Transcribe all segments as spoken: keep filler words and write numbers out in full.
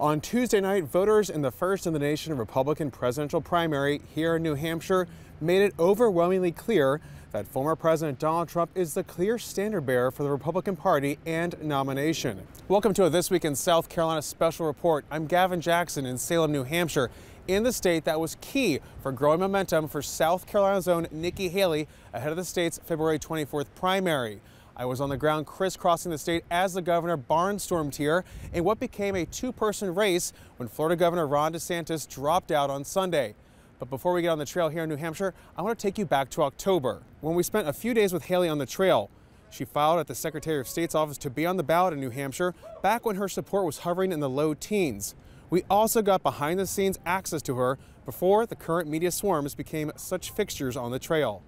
On Tuesday night, voters in the first in the nation Republican presidential primary here in New Hampshire made it overwhelmingly clear that former President Donald Trump is the clear standard bearer for the Republican Party and nomination. Welcome to a This Week in South Carolina special report. I'm Gavin Jackson in Salem, New Hampshire, in the state that was key for growing momentum for South Carolina's own Nikki Haley ahead of the state's February twenty-fourth primary. I was on the ground crisscrossing the state as the governor barnstormed here in what became a two-person race when Florida Governor Ron DeSantis dropped out on Sunday. But before we get on the trail here in New Hampshire, I want to take you back to October, when we spent a few days with Haley on the trail. She filed at the Secretary of State's office to be on the ballot in New Hampshire back when her support was hovering in the low teens. We also got behind-the-scenes access to her before the current media swarms became such fixtures on the trail.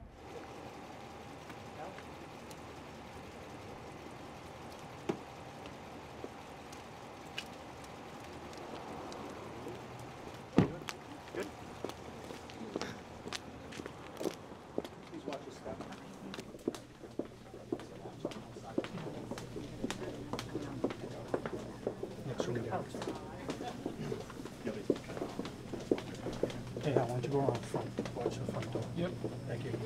Hey, I want you to go around front. Watch the front door. Yep. Thank you.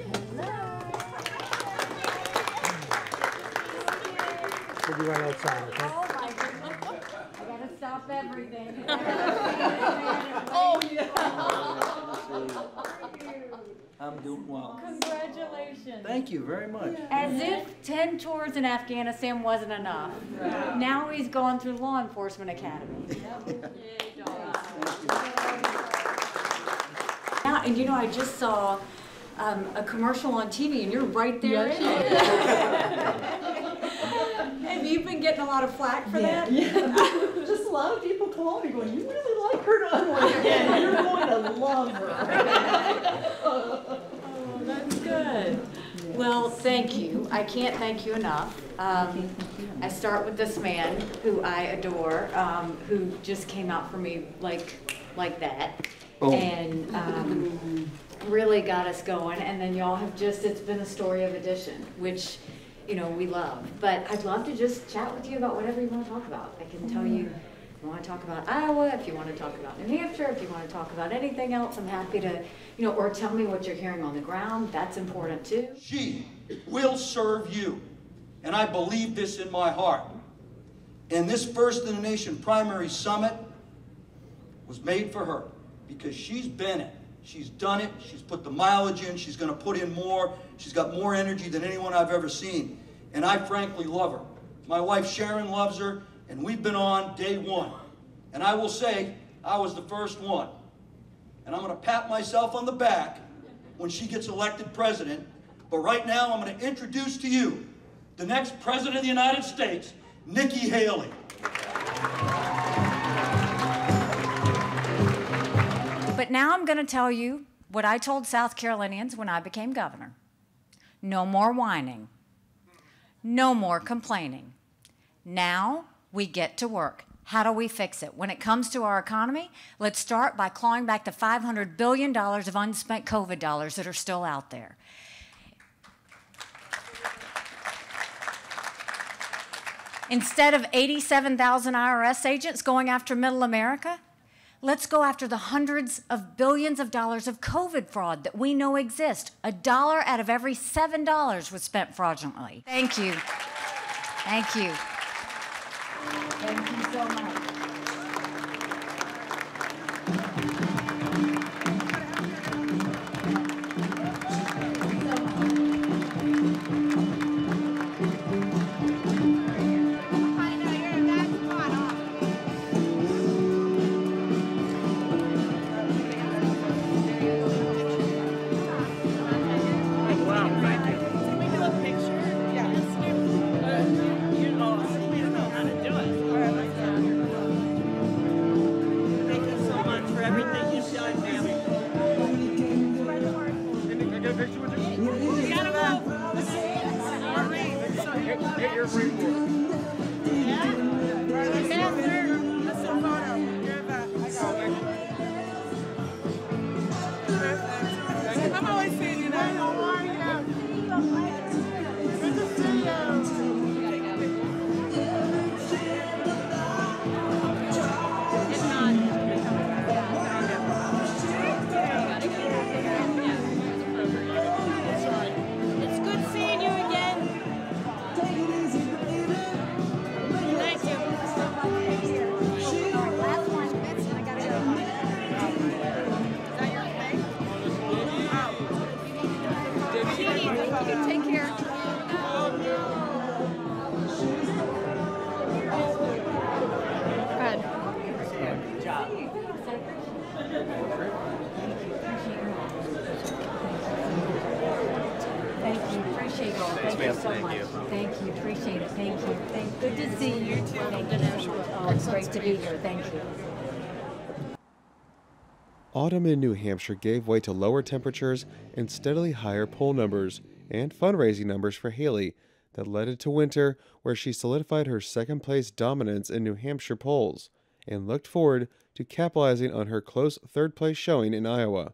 We'll be right outside, okay? Oh my goodness. I gotta stop everything. Oh, yeah. I'm doing well. Congratulations. Thank you very much. As if ten tours in Afghanistan wasn't enough. Right. Now he's gone through Law Enforcement Academy. Now, and you know, I just saw um, a commercial on T V, and you're right there in it. Have you been getting a lot of flack for yeah. that? Yeah. Just a lot of people call me going, you really like her to unlike again. You're going to love her. Oh, that's good. Well, thank you. I can't thank you enough. Um, I start with this man who I adore, um, who just came out for me like, like that. Oh. And um, really got us going. And then y'all have just, it's been a story of addition, which, you know, we love. But I'd love to just chat with you about whatever you want to talk about. I can tell you, if you want to talk about Iowa, if you want to talk about New Hampshire, if you want to talk about anything else, I'm happy to, you know, or tell me what you're hearing on the ground. That's important too. She will serve you, and I believe this in my heart. And this First in the Nation primary summit was made for her because she's been it. She's done it. She's put the mileage in. She's going to put in more. She's got more energy than anyone I've ever seen. And I frankly love her. My wife Sharon loves her, and we've been on day one. And I will say, I was the first one. And I'm going to pat myself on the back when she gets elected president. But right now, I'm going to introduce to you the next president of the United States, Nikki Haley. But now I'm going to tell you what I told South Carolinians when I became governor. No more whining. No more complaining. Now we get to work. How do we fix it? When it comes to our economy, let's start by clawing back the five hundred billion dollars of unspent COVID dollars that are still out there. Instead of eighty-seven thousand I R S agents going after middle America, let's go after the hundreds of billions of dollars of COVID fraud that we know exist. A dollar out of every seven dollars was spent fraudulently. Thank you. Thank you. Thank you so much. Everything job. Thank you, appreciate it. Thank you so much. Thank you, appreciate it. Thank you. Thank, good to see you. Thank you. Oh, it's great to be here. Thank you. Autumn in New Hampshire gave way to lower temperatures and steadily higher poll numbers and fundraising numbers for Haley that led it to winter, where she solidified her second place dominance in New Hampshire polls and looked forward to capitalizing on her close third place showing in Iowa.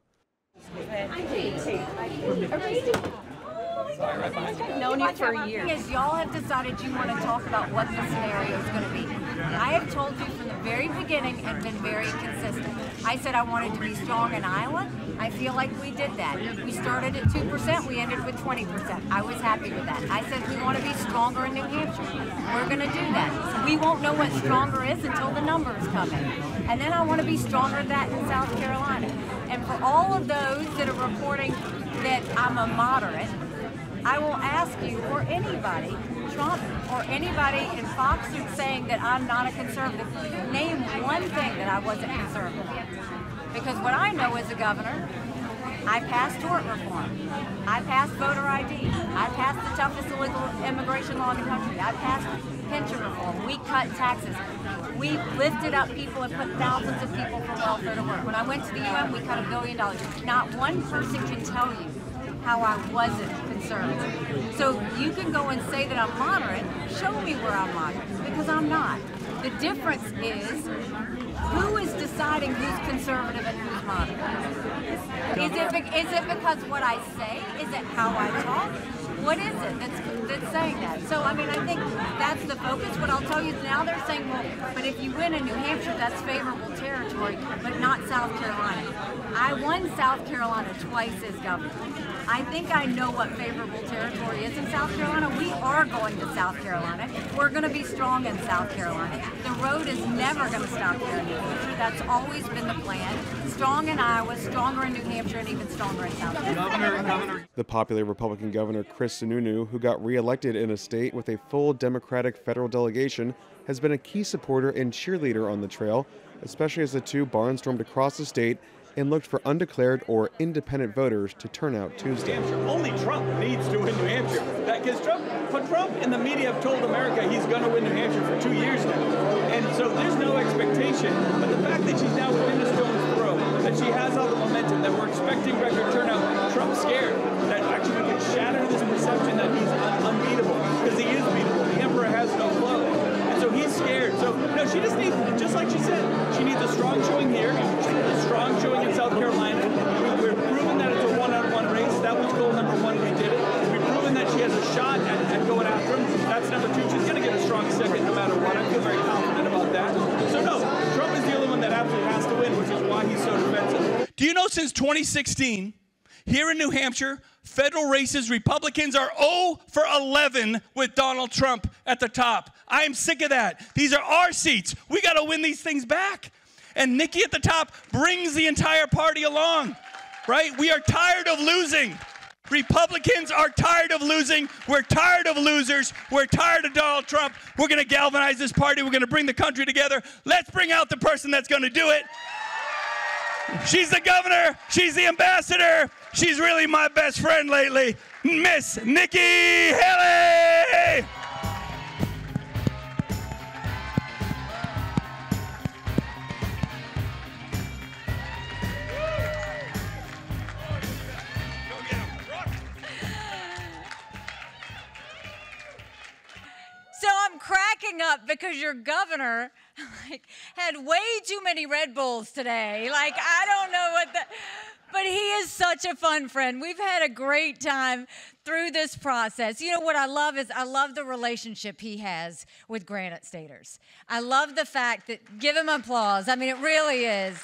I've known you for a year. Is y'all have decided you want to talk about what the scenario is going to be. I have told you from the very beginning and been very consistent. I said I wanted to be strong in Iowa. I feel like we did that. We started at two percent, we ended with twenty percent. I was happy with that. I said we want to be stronger in New Hampshire. We're going to do that. So we won't know what stronger is until the numbers come in. And then I want to be stronger than that in South Carolina. And for all of those that are reporting that I'm a moderate, I will ask you, or anybody, Trump or anybody in Fox who's saying that I'm not a conservative, name one thing that I wasn't conservative. Because what I know as a governor, I passed tort reform. I passed voter I D. I passed the toughest illegal immigration law in the country. I passed pension reform. We cut taxes. We lifted up people and put thousands of people from welfare to work. When I went to the U N, we cut a billion dollars. Not one person can tell you how I wasn't conservative. So you can go and say that I'm moderate, show me where I'm moderate, because I'm not. The difference is, who is deciding who's conservative and who's moderate? Is it, is it because what I say? Is it how I talk? What is it that's, that's saying that? So, I mean, I think that's the focus. What I'll tell you now, they're saying, well, but if you win in New Hampshire, that's favorable territory, but not South Carolina. I won South Carolina twice as governor. I think I know what favorable territory is in South Carolina. We are going to South Carolina. We're going to be strong in South Carolina. The road is never going to stop here in New Hampshire. That's always been the plan. Strong in Iowa, stronger in New Hampshire, and even stronger in South Carolina. Governor, Governor. The popular Republican governor Chris Sununu, who got reelected in a state with a full Democratic federal delegation, has been a key supporter and cheerleader on the trail, especially as the two barnstormed across the state and looked for undeclared or independent voters to turn out Tuesday. Only Trump needs to win New Hampshire. Because Trump, but Trump and the media have told America he's going to win New Hampshire for two years now. And so there's no expectation. But the fact that she's now within a stone's throw, that she has all the momentum, that we're expecting record turnout, Trump's scared that actually we can shatter this perception that he's un unbeatable, because he is beatable. The emperor has no clothes. And so he's scared. So, no, she just needs, just like she said, she needs a strong showing here, a strong showing in South Carolina. We, we're proving that it's a one-on-one race. That was goal number one. We did it. We've proven that she has a shot at, at going after him. That's number two. She's going to get a strong second no matter what. I feel very confident about that. So, no, Trump is the only one that absolutely has to win, which is why he's so defensive. Do you know since twenty sixteen, here in New Hampshire, federal races, Republicans are zero for eleven with Donald Trump at the top. I am sick of that. These are our seats. We got to win these things back. And Nikki at the top brings the entire party along, right? We are tired of losing. Republicans are tired of losing. We're tired of losers. We're tired of Donald Trump. We're going to galvanize this party. We're going to bring the country together. Let's bring out the person that's going to do it. She's the governor. She's the ambassador. She's really my best friend lately, Miss Nikki Haley. So I'm cracking up because your governor like had way too many Red Bulls today. Like, I don't know what the, but he is such a fun friend. We've had a great time through this process. You know what I love is I love the relationship he has with Granite Staters. I love the fact that, give him applause. I mean, it really is.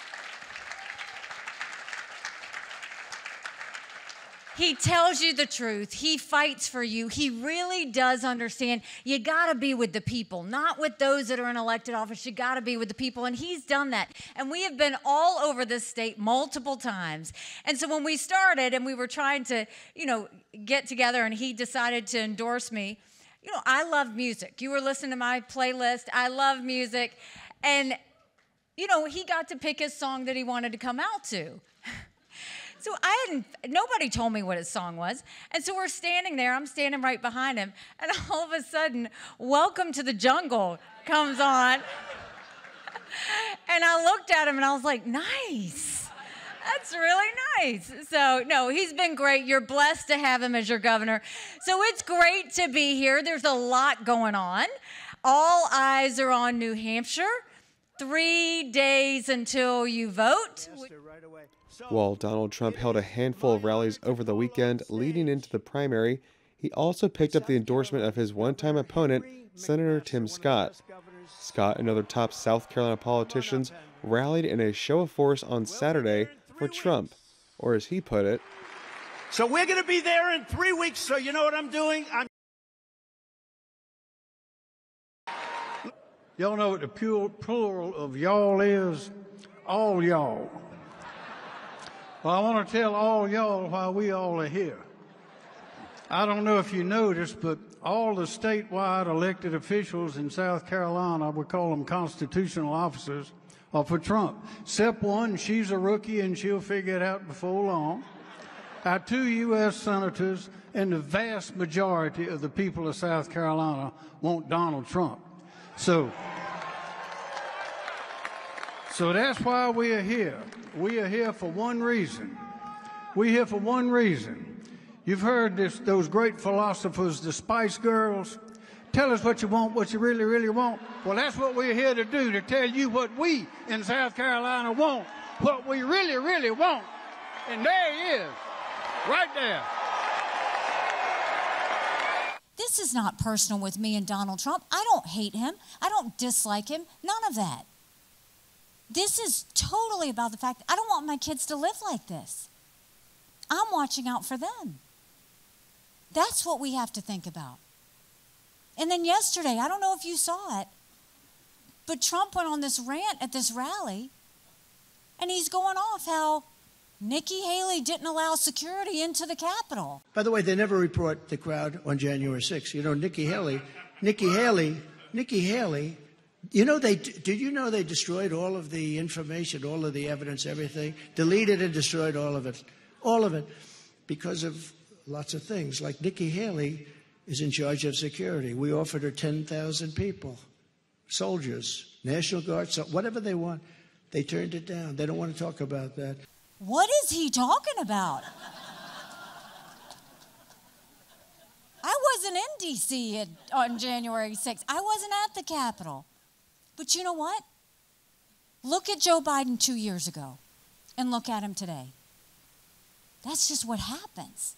He tells you the truth. He fights for you. He really does understand you got to be with the people, not with those that are in elected office. You got to be with the people, and he's done that. And we have been all over this state multiple times. And so when we started and we were trying to, you know, get together and he decided to endorse me, you know, I love music. You were listening to my playlist. I love music. And you know, he got to pick his song that he wanted to come out to. So I hadn't, nobody told me what his song was. And so we're standing there, I'm standing right behind him, and all of a sudden, Welcome to the Jungle comes on. And I looked at him and I was like, nice. That's really nice. So, no, he's been great. You're blessed to have him as your governor. So it's great to be here. There's a lot going on. All eyes are on New Hampshire. Three days until you vote. While Donald Trump held a handful of rallies over the weekend leading into the primary, he also picked up the endorsement of his one-time opponent, Senator Tim Scott. Scott and other top South Carolina politicians rallied in a show of force on Saturday for Trump, or as he put it, so we're going to be there in three weeks, so you know what I'm doing? I'm Y'all know what the pure plural of y'all is? All y'all. Well, I want to tell all y'all why we all are here. I don't know if you noticed, but all the statewide elected officials in South Carolina, we call them constitutional officers, are for Trump. Except one, she's a rookie and she'll figure it out before long. Our two U S senators and the vast majority of the people of South Carolina want Donald Trump. So, so that's why we are here. We are here for one reason. We're here for one reason. You've heard this, those great philosophers, the Spice Girls. Tell us what you want, what you really, really want. Well, that's what we're here to do, to tell you what we in South Carolina want, what we really, really want. And there he is, right there. This is not personal with me and Donald Trump. I don't hate him. I don't dislike him. None of that. This is totally about the fact that I don't want my kids to live like this. I'm watching out for them. That's what we have to think about. And then yesterday, I don't know if you saw it, but Trump went on this rant at this rally, and he's going off how Nikki Haley didn't allow security into the Capitol. By the way, they never report the crowd on January sixth. You know, Nikki Haley, Nikki Haley, Nikki Haley, you know, they, did you know they destroyed all of the information, all of the evidence, everything, deleted and destroyed all of it, all of it, because of lots of things. Like Nikki Haley is in charge of security. We offered her ten thousand people, soldiers, National Guard, so whatever they want. They turned it down. They don't want to talk about that. What is he talking about? I wasn't in D C on January sixth. I wasn't at the Capitol. But you know what? Look at Joe Biden two years ago and look at him today. That's just what happens.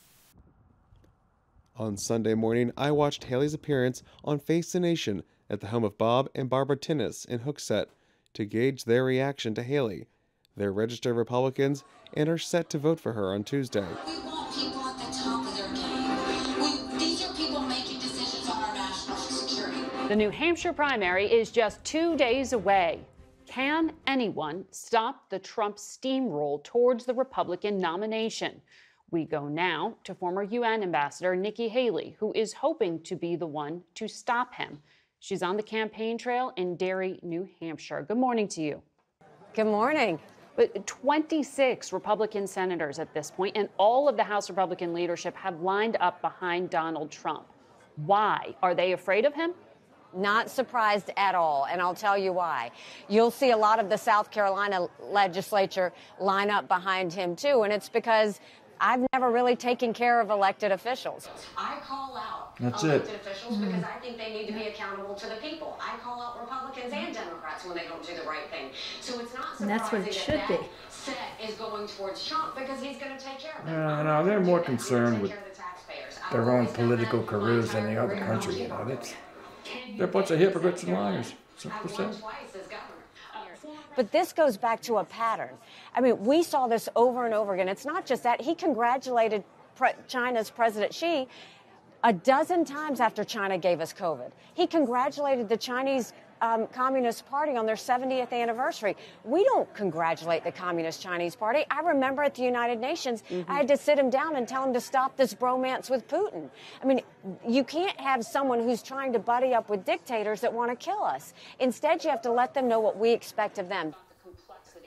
On Sunday morning, I watched Haley's appearance on Face the Nation at the home of Bob and Barbara Tinnis in Hooksett to gauge their reaction to Haley. They're registered Republicans and are set to vote for her on Tuesday. We want people at the top of their game. We, these are people making decisions on our national security. The New Hampshire primary is just two days away. Can anyone stop the Trump steamroll towards the Republican nomination? We go now to former U N Ambassador Nikki Haley, who is hoping to be the one to stop him. She's on the campaign trail in Derry, New Hampshire. Good morning to you. Good morning. But twenty-six Republican senators at this point, and all of the House Republican leadership have lined up behind Donald Trump. Why? Are they afraid of him? Not surprised at all, and I'll tell you why. You'll see a lot of the South Carolina legislature line up behind him, too, and it's because I've never really taken care of elected officials. I call out That's elected it. officials mm-hmm. because I think they need to be accountable to the people. I call out Republicans and Democrats when they don't do the right thing. So it's not surprising and that's what it should that, be. that set is going towards Trump because he's going to take care of them. No, no, they're more concerned with their own political careers than the other country. You know, that's, they're a bunch of hypocrites and liars. Simple as that. But this goes back to a pattern. I mean, we saw this over and over again. It's not just that. He congratulated pre- China's President Xi a dozen times after China gave us COVID. He congratulated the Chinese um, Communist Party on their seventieth anniversary. We don't congratulate the Communist Chinese Party. I remember at the United Nations, mm-hmm. I had to sit him down and tell him to stop this bromance with Putin. I mean, you can't have someone who's trying to buddy up with dictators that want to kill us. Instead, you have to let them know what we expect of them.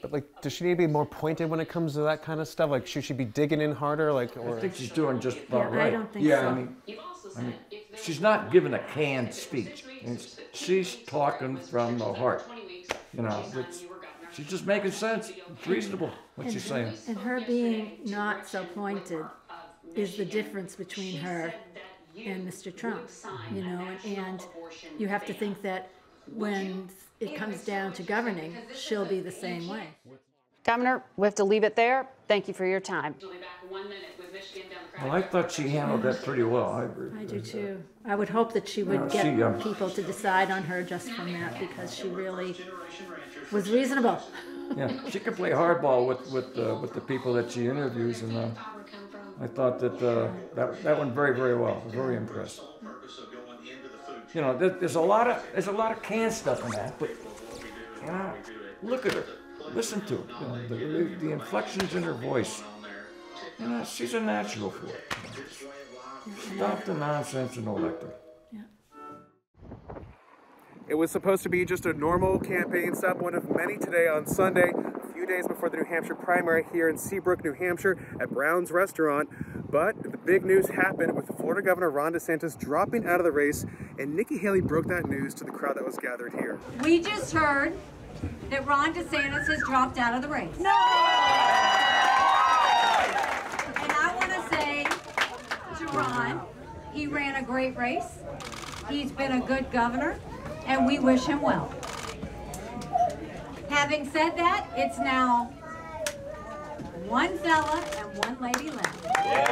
But like, does she need to be more pointed when it comes to that kind of stuff? Like, should she be digging in harder? Like, or... I think she's doing just about Yeah, right. I don't think yeah, so. I mean, I mean, she's not giving a canned speech. It's, she's talking from the heart. You know, it's, she's just making sense. It's reasonable what and, she's saying. And her being not so pointed is the difference between her and Mister Trump. You know, and, and you have to think that when it comes down to governing, she'll be the same way. Governor, we have to leave it there. Thank you for your time. Well, I thought she handled that pretty well. I agree. I do too. I would hope that she would No, get she, um, people to decide on her just from that, because she really was reasonable. Yeah, she can play hardball with with uh, with the people that she interviews, and uh, I thought that uh, that that went very very well. I was very impressed. You know, there, there's a lot of there's a lot of canned stuff in that, but you know, look at her, listen to her. You know, the, the inflections in her voice. You know, she's a natural for it. Stop the nonsense and elect her. It was supposed to be just a normal campaign stop, one of many today on Sunday, a few days before the New Hampshire primary here in Seabrook, New Hampshire at Brown's Restaurant. But the big news happened with Florida Governor Ron DeSantis dropping out of the race, and Nikki Haley broke that news to the crowd that was gathered here. We just heard that Ron DeSantis has dropped out of the race. No! And I want to say to Ron, he ran a great race. He's been a good governor, and we wish him well. Having said that, it's now one fella and one lady left.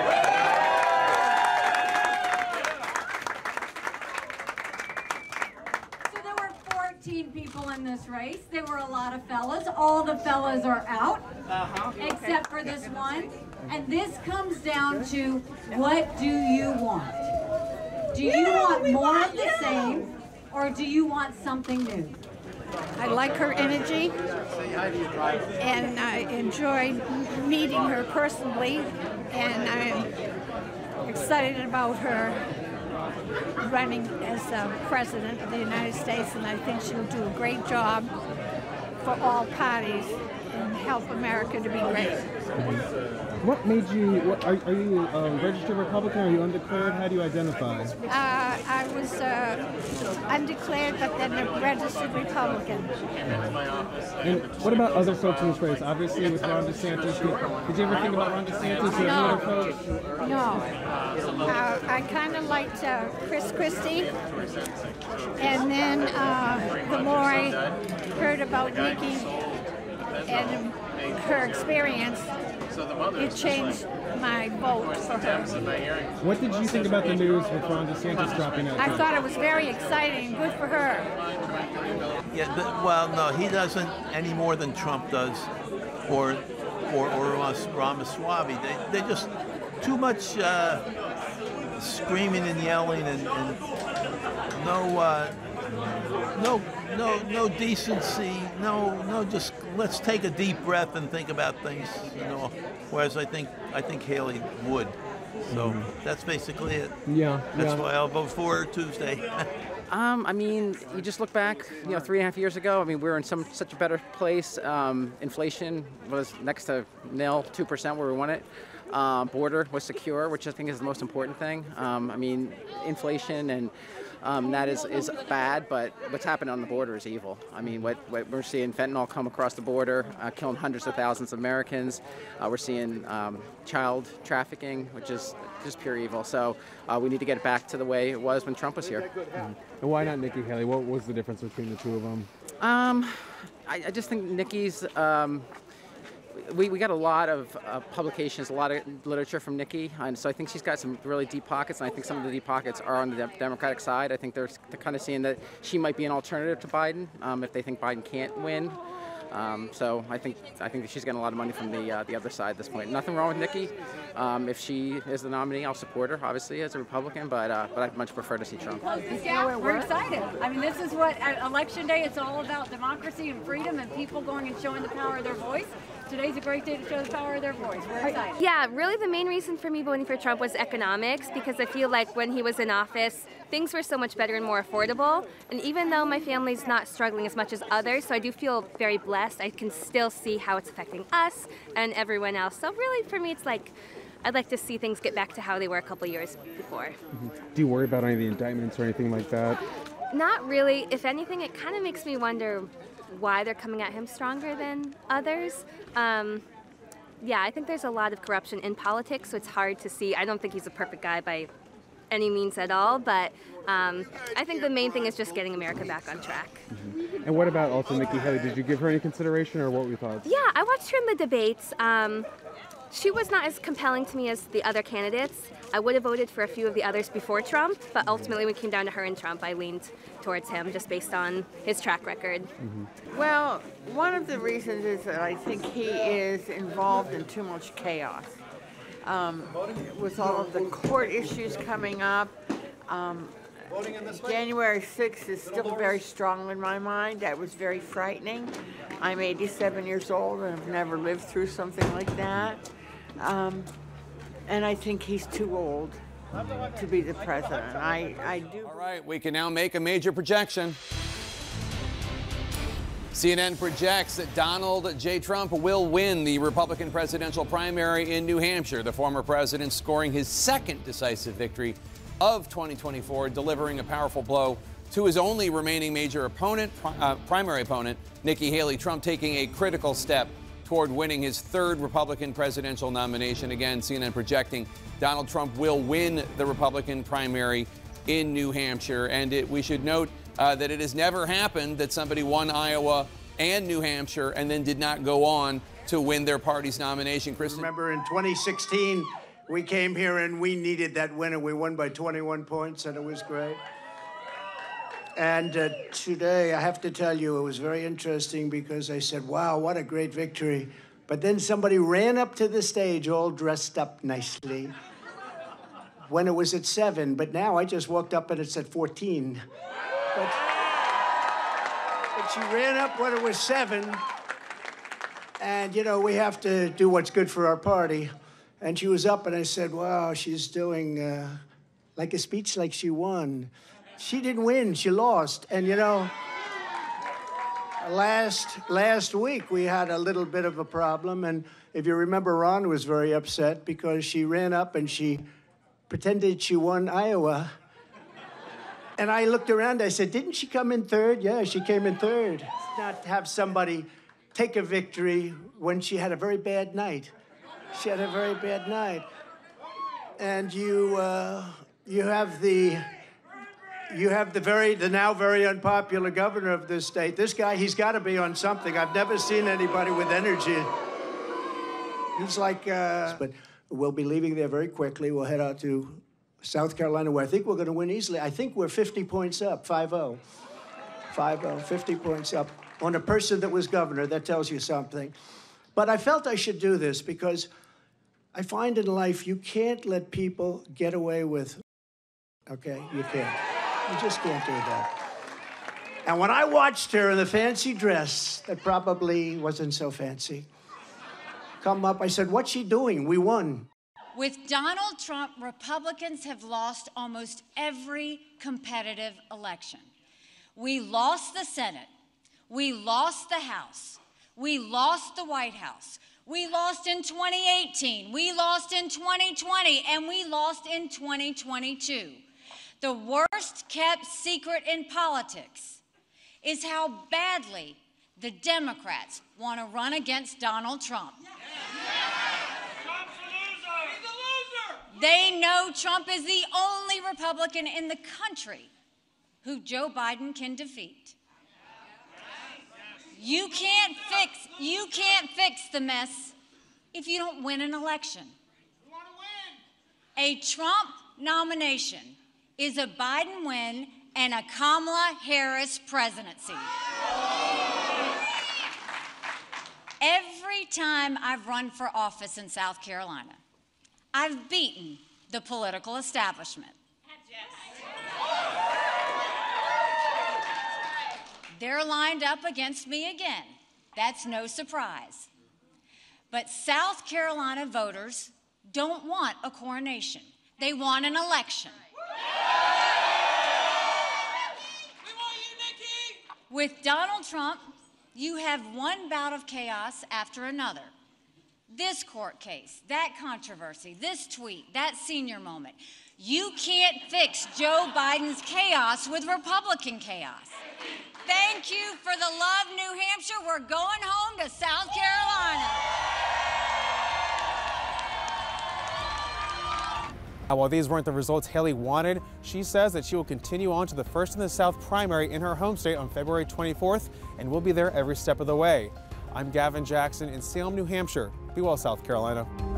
So there were fourteen people in this race. There were a lot of fellas. All the fellas are out, uh-huh. except for this one. And this comes down to, what do you want? Do you want more of the same, or do you want something new? I like her energy, and I enjoy meeting her personally, and I'm excited about her running as uh, President of the United States, and I think she'll do a great job for all parties and help America to be great. What made you, what, are, are you a registered Republican, or are you undeclared? How do you identify? Uh, I was uh, undeclared, but then a registered Republican. And what about other folks in this race? Obviously with Ron DeSantis, did, did you ever think about Ron DeSantis or no. any other folks? No. Uh, I kind of liked uh, Chris Christie, and then uh, the more I heard about Nikki and her experience, it changed my vote for her. What did you think about the news with Ron DeSantis dropping out? I thought it was very exciting, good for her. Yeah, the, well, no, he doesn't any more than Trump does, or or or Ramaswamy. They they just too much uh, screaming and yelling, and, and no uh, no no no decency, no no just let's take a deep breath and think about things, you know. Whereas I think I think Haley would. So that's basically it. Yeah. That's yeah. why I'll vote for her Tuesday. Um, I mean, you just look back, you know, three and a half years ago. I mean, we were in some such a better place. Um, inflation was next to nil, two percent where we want it. Um, border was secure, which I think is the most important thing. Um, I mean, inflation and um, that is, is bad, but what's happening on the border is evil. I mean, what, what we're seeing fentanyl come across the border, uh, killing hundreds of thousands of Americans. Uh, we're seeing um, child trafficking, which is just pure evil. So uh, we need to get it back to the way it was when Trump was here. Mm. And why not Nikki Haley? What was the difference between the two of them? Um, I, I just think Nikki's. Um, we we got a lot of uh, publications, a lot of literature from Nikki, and so I think she's got some really deep pockets. And I think some of the deep pockets are on the de Democratic side. I think they're, they're kind of seeing that she might be an alternative to Biden um, if they think Biden can't win. Um, so I think I think she's getting a lot of money from the uh, the other side at this point. Nothing wrong with Nikki. Um, if she is the nominee, I'll support her, obviously, as a Republican. But uh, but I'd much prefer to see Trump. Yeah, we're excited. I mean, this is what uh, election day. It's all about democracy and freedom and people going and showing the power of their voice. Today's a great day to show the power of their voice. We're excited. Yeah, really, the main reason for me voting for Trump was economics, because I feel like when he was in office, things were so much better and more affordable. And even though my family's not struggling as much as others, so I do feel very blessed, I can still see how it's affecting us and everyone else. So really, for me, it's like, I'd like to see things get back to how they were a couple years before. Mm-hmm. Do you worry about any of the indictments or anything like that? Not really. If anything, it kind of makes me wonder why they're coming at him stronger than others. Um, yeah, I think there's a lot of corruption in politics, so it's hard to see. I don't think he's a perfect guy by any means at all, but um, I think the main thing is just getting America back on track. Mm-hmm. And what about also Nikki Haley? Did you give her any consideration, or what were your thoughts? Yeah, I watched her in the debates. Um, she was not as compelling to me as the other candidates. I would have voted for a few of the others before Trump, but ultimately when it came down to her and Trump, I leaned towards him just based on his track record. Mm-hmm. Well, one of the reasons is that I think he is involved in too much chaos. Um, with all of the court issues coming up, um, January sixth is still very strong in my mind. That was very frightening. I'm eighty-seven years old and have never lived through something like that. Um, and I think he's too old to be the president. I, I do. All right, we can now make a major projection. C N N projects that Donald J. Trump will win the Republican presidential primary in New Hampshire. The former president scoring his second decisive victory of twenty twenty-four, delivering a powerful blow to his only remaining major opponent, uh, primary opponent, Nikki Haley. Trump taking a critical step toward winning his third Republican presidential nomination. Again, C N N projecting Donald Trump will win the Republican primary in New Hampshire. And it, we should note uh, that it has never happened that somebody won Iowa and New Hampshire and then did not go on to win their party's nomination. Kristen? Remember in twenty sixteen, we came here and we needed that win, and we won by twenty-one points, and it was great. And uh, today, I have to tell you, it was very interesting because I said, wow, what a great victory. But then somebody ran up to the stage all dressed up nicely when it was at seven. But now I just walked up and it's at fourteen. But, but she ran up when it was seven. And, you know, we have to do what's good for our party. And she was up and I said, wow, she's doing uh, like a speech like she won. She didn't win, she lost. And you know, last last week we had a little bit of a problem, and if you remember, Ron was very upset because she ran up and she pretended she won Iowa. And I looked around, I said, didn't she come in third? Yeah, she came in third. Not have somebody take a victory when she had a very bad night. She had a very bad night. And you uh, you have the You have the very, the now very unpopular governor of this state. This guy, he's got to be on something. I've never seen anybody with energy. He's like, uh, but we'll be leaving there very quickly. We'll head out to South Carolina, where I think we're going to win easily. I think we're fifty points up, five oh. five oh, fifty points up on a person that was governor. That tells you something. But I felt I should do this because I find in life you can't let people get away with, okay, you can't. You just can't do that. And when I watched her in the fancy dress that probably wasn't so fancy come up, I said, what's she doing? We won. With Donald Trump, Republicans have lost almost every competitive election. We lost the Senate. We lost the House. We lost the White House. We lost in twenty eighteen. We lost in twenty twenty. And we lost in twenty twenty-two. The worst kept secret in politics is how badly the Democrats want to run against Donald Trump. They know Trump is the only Republican in the country who Joe Biden can defeat. You can't fix, you can't fix the mess if you don't win an election. A Trump nomination is a Biden win and a Kamala Harris presidency. Every time I've run for office in South Carolina, I've beaten the political establishment. They're lined up against me again. That's no surprise. But South Carolina voters don't want a coronation. They want an election. With Donald Trump, you have one bout of chaos after another. This court case, that controversy, this tweet, that senior moment. You can't fix Joe Biden's chaos with Republican chaos. Thank you for the love, New Hampshire. We're going home to South Carolina. Now, while these weren't the results Haley wanted, she says that she will continue on to the First in the South primary in her home state on February twenty-fourth, and will be there every step of the way. I'm Gavin Jackson in Salem, New Hampshire. Be well, South Carolina.